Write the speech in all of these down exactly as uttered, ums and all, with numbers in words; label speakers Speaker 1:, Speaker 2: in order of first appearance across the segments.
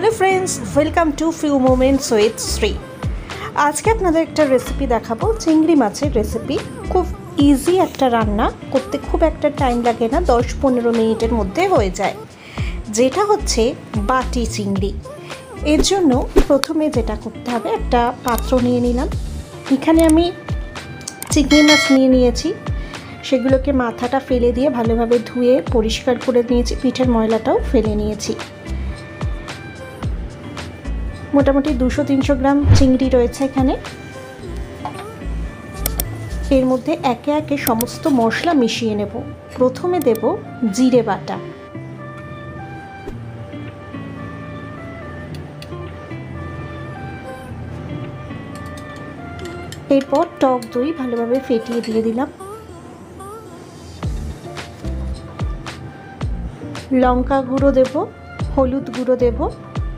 Speaker 1: Hello friends, welcome to few moments with Shri. आज के आपनादेर एक रेसिपि देखाबो चिंगड़ी माछेर रेसिपि। खूब इजी एक रान्ना करते, खूब एक टाइम लागे ना, दस पंद्रह मिनिटेर मध्य हो जाए, जेटा होच्छे बाटी चिंगड़ी। एर जोन्नो प्रथमे जेटा करते हबे, एकटा पात्र निये निलाम। एखाने आमि चिंगड़ी माछ निये नियेछि, सेगुलोके माथाटा फेले दिए भालोभाबे धुए परिष्कार करे नियेछि, पिठेर मयलाटाओ फेले नियेछि। मोटामुटी दुशो तीनशो ग्राम चिंगड़ी रयेछे एखाने। एर मध्य एके एके समस्त मशला मिशिए नेब। प्रथमे देब जिरे बाटा, एरपर टक दई भालोभाबे फेटिए दिए दिलाम, लंका गुड़ो देब, हलुद गुड़ो देब,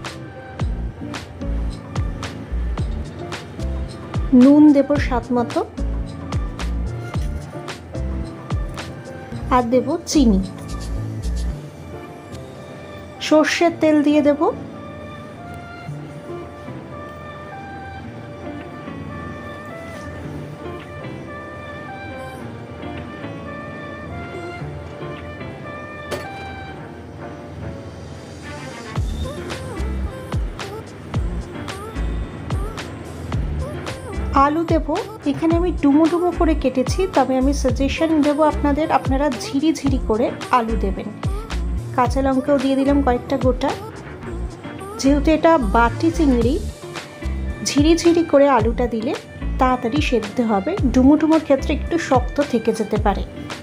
Speaker 1: নুন দেব স্বাদ মতো, আর দেব চিনি। সরষের তেল দিয়ে দেব, आलू देव। एखाने आमी डुमो डुमो करे केटेछि, तबे आमी साजेशन देव आपनादेर, आपनारा झिरी झिरी करे आलू देवें। काँचा लंकाओ दिए दिलाम कयेकटा गोटा। जेहेतु एटा बाटी चिंगड़ी, झिरी झिरी करे आलूटा दिले ताड़ाताड़ी सेদ্ধ होबे। डुमो डुमोर क्षेत्रे एकटु शक्त थेके जेते पारे।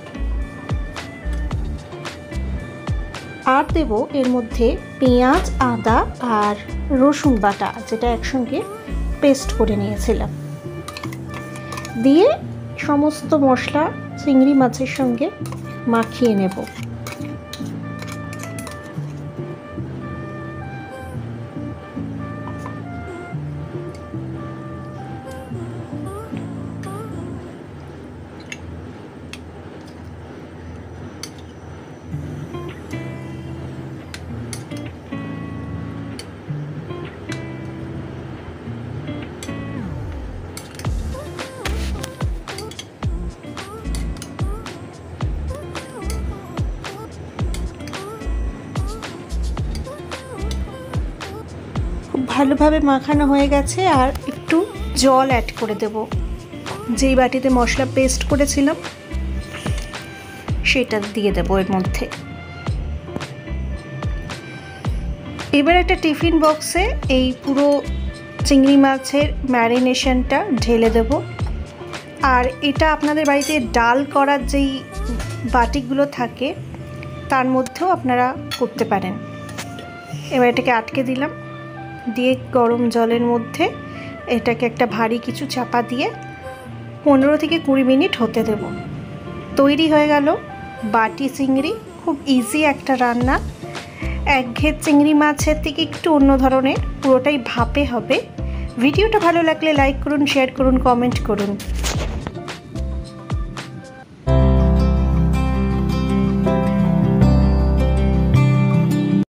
Speaker 1: आर देव एर मध्य पेঁয়াজ, आदा और रसुन बाटा, जेटा एकसंगे पेस्ट करे नियेछिलाम, दिए समस्त मशला चिंगड़ी माछेर संगे माखिए नेब। ভালোভাবে মাখানো হয়ে গেছে। আর একটু জল অ্যাড করে দেব, যেই বাটিতে মশলা পেস্ট করেছিলাম সেটা দিয়ে দেব এর মধ্যে। এবার একটা টিফিন বক্সে এই পুরো চিংড়ি মাছের ম্যারিনেশনটা ঢেলে দেব। আর এটা আপনাদের বাড়িতে ডাল করার যেই বাটিগুলো থাকে তার মধ্যেও আপনারা করতে পারেন। এবার এটাকে আটকে দিলাম, দিয়ে গরম জলের মধ্যে এটাকে একটা ভারী কিছু চাপা দিয়ে পনেরো থেকে কুড়ি মিনিট হতে দেব। তৈরি হয়ে গেল বাটি চিংড়ি। খুব ইজি একটা রান্না, একঘেয়ে চিংড়ি মাছের থেকে একটু অন্য ধরনের, পুরোটাই ভাপে হবে। ভিডিওটা ভালো লাগলে লাইক করুন, শেয়ার করুন, কমেন্ট করুন।